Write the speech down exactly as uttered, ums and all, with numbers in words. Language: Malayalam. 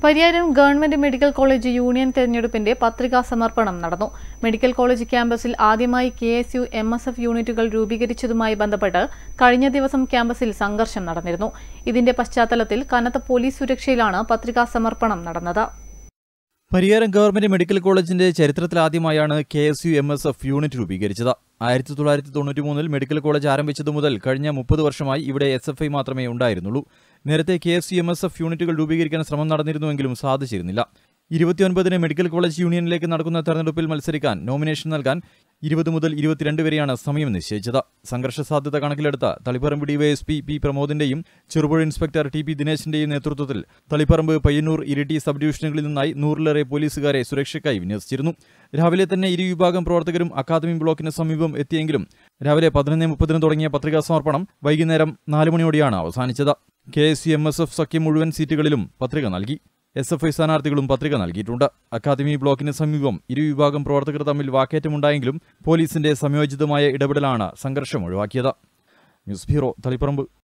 Pariyaram government medical college union തെരഞ്ഞെടുപ്പിന്റെ പത്രികാ സമർപ്പണം നടന്നു. മെഡിക്കൽ കോളേജ് ക്യാമ്പസിൽ ആദ്യമായി K S U M S F യൂണിറ്റുകൾ രൂപീകരിച്ചതുമായി ബന്ധപ്പെട്ട് കഴിഞ്ഞ ദിവസം ക്യാമ്പസിൽ സംഘർഷം നടന്നിരുന്നു. ഇതിന്റെ പശ്ചാത്തലത്തിൽ കനത്ത പോലീസ് സുരക്ഷയിലാണ് പത്രികാ സമർപ്പണം നടന്നത്. പരിയാരം ഗവൺമെന്റ് മെഡിക്കൽ കോളേജിന്റെ ചരിത്രത്തിലാദ്യമായാണ് K S U M S F unit രൂപീകരിച്ചത്. ആയിരത്തി തൊള്ളായിരത്തി തൊണ്ണൂറ്റി മൂന്നിൽ മെഡിക്കൽ കോളേജ് ആരംഭിച്ചതു മുതൽ കഴിഞ്ഞ മുപ്പത് വർഷമായി ഇവിടെ എസ് എഫ് ഐ മാത്രമേ ഉണ്ടായിരുന്നുള്ളൂ. നേരത്തെ K S U M S F യൂണിറ്റുകൾ രൂപീകരിക്കാൻ ശ്രമം നടന്നിരുന്നുവെങ്കിലും സാധിച്ചിരുന്നില്ല. ഇരുപത്തിയൊൻപതിന് മെഡിക്കൽ കോളേജ് യൂണിയനിലേക്ക് നടക്കുന്ന തെരഞ്ഞെടുപ്പിൽ മത്സരിക്കാൻ നോമിനേഷൻ നൽകാൻ ഇരുപത് മുതൽ ഇരുപത്തിരണ്ട് വരെയാണ് സമയം നിശ്ചയിച്ചത്. സംഘർഷ സാധ്യത കണക്കിലെടുത്ത തളിപ്പറമ്പ് ഡിവൈഎസ്പി പി പ്രമോദിന്റെയും ചെറുപുഴ ഇൻസ്പെക്ടർ ടി പി ദിനേശിന്റെയും നേതൃത്വത്തിൽ തളിപ്പറമ്പ്, പയ്യന്നൂർ, ഇരിട്ടി സബ് ഡിവിഷനുകളിൽ നിന്നായി നൂറിലേറെ പോലീസുകാരെ സുരക്ഷയ്ക്കായി വിന്യസിച്ചിരുന്നു. രാവിലെ തന്നെ ഇരു വിഭാഗം പ്രവർത്തകരും അക്കാദമി ബ്ലോക്കിന് സമീപം എത്തിയെങ്കിലും രാവിലെ പതിനൊന്ന് മുപ്പതിന് തുടങ്ങിയ പത്രികാ സമർപ്പണം വൈകുന്നേരം നാല് മണിയോടെയാണ് അവസാനിച്ചത്. K S U M S F സഖ്യം മുഴുവൻ സീറ്റുകളിലും പത്രിക നൽകി. എസ് എഫ് ഐ സ്ഥാനാർത്ഥികളും പത്രിക നൽകിയിട്ടുണ്ട്. അക്കാദമി ബ്ലോക്കിന് സമീപം ഇരുവിഭാഗം പ്രവർത്തകർ തമ്മിൽ വാക്കേറ്റമുണ്ടായെങ്കിലും പോലീസിന്റെ സംയോജിതമായ ഇടപെടലാണ് സംഘർഷം ഒഴിവാക്കിയത്. News bureau, Taliparamba.